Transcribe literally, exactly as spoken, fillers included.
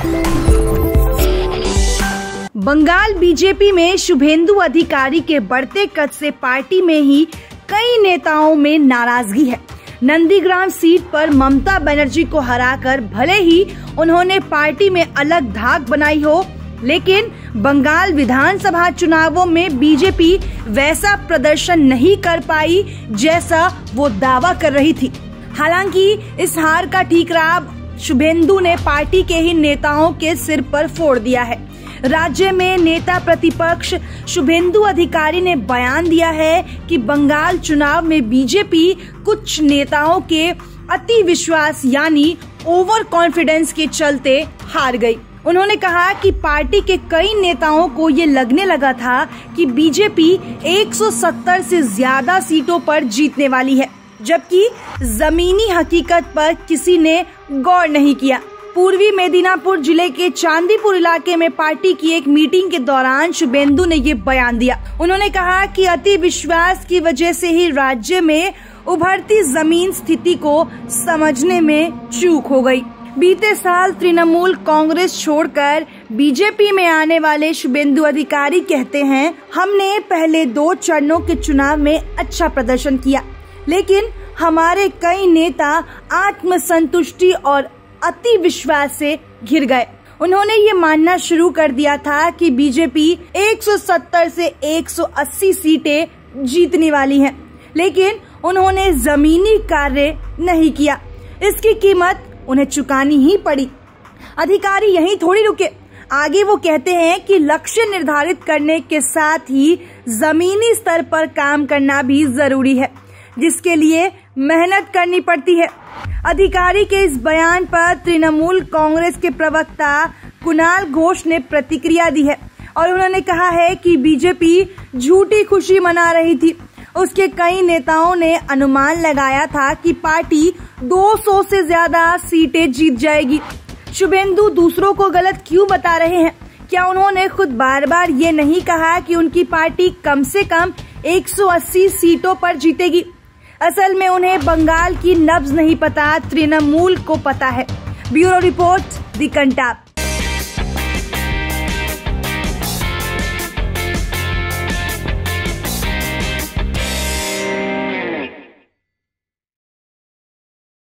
Bengal BJP में शुभेंदु अधिकारी के बढ़ते कद से पार्टी में ही कई नेताओं में नाराजगी है। नंदीग्राम सीट पर ममता बनर्जी को हराकर भले ही उन्होंने पार्टी में अलग धाक बनाई हो, लेकिन बंगाल विधानसभा चुनावों में बीजेपी वैसा प्रदर्शन नहीं कर पाई जैसा वो दावा कर रही थी। हालांकि इस हार का ठीकरा शुभेंदु ने पार्टी के ही नेताओं के सिर पर फोड़ दिया है। राज्य में नेता प्रतिपक्ष शुभेंदु अधिकारी ने बयान दिया है कि बंगाल चुनाव में बीजेपी कुछ नेताओं के अति विश्वास यानी ओवर कॉन्फिडेंस के चलते हार गई। उन्होंने कहा कि पार्टी के कई नेताओं को ये लगने लगा था कि बीजेपी एक सौ सत्तर से ज्यादा सीटों पर जीतने वाली है, जबकि जमीनी हकीकत पर किसी ने गौर नहीं किया। पूर्वी मेदिनीपुर जिले के चांदीपुर इलाके में पार्टी की एक मीटिंग के दौरान शुभेंदु ने ये बयान दिया। उन्होंने कहा कि अति विश्वास की वजह से ही राज्य में उभरती जमीन स्थिति को समझने में चूक हो गई। बीते साल तृणमूल कांग्रेस छोड़कर बीजेपी में आने वाले शुभेंदु अधिकारी कहते हैं, हमने पहले दो चरणों के चुनाव में अच्छा प्रदर्शन किया, लेकिन हमारे कई नेता आत्मसंतुष्टि और अति विश्वास से घिर गए। उन्होंने ये मानना शुरू कर दिया था कि बीजेपी एक सौ सत्तर से एक सौ अस्सी सीटें जीतने वाली है, लेकिन उन्होंने जमीनी कार्य नहीं किया। इसकी कीमत उन्हें चुकानी ही पड़ी। अधिकारी यहीं थोड़ी रुके, आगे वो कहते हैं कि लक्ष्य निर्धारित करने के साथ ही जमीनी स्तर पर काम करना भी जरूरी है, जिसके लिए मेहनत करनी पड़ती है। अधिकारी के इस बयान पर तृणमूल कांग्रेस के प्रवक्ता कुणाल घोष ने प्रतिक्रिया दी है और उन्होंने कहा है कि बीजेपी झूठी खुशी मना रही थी। उसके कई नेताओं ने अनुमान लगाया था कि पार्टी दो सौ से ज्यादा सीटें जीत जाएगी। शुभेंदु दूसरों को गलत क्यों बता रहे हैं? क्या उन्होंने खुद बार बार ये नहीं कहा कि उनकी पार्टी कम से कम एक सौ अस्सी सीटों पर जीतेगी? असल में उन्हें बंगाल की नब्ज नहीं पता, तृणमूल को पता है। Bureau report, the Kantap.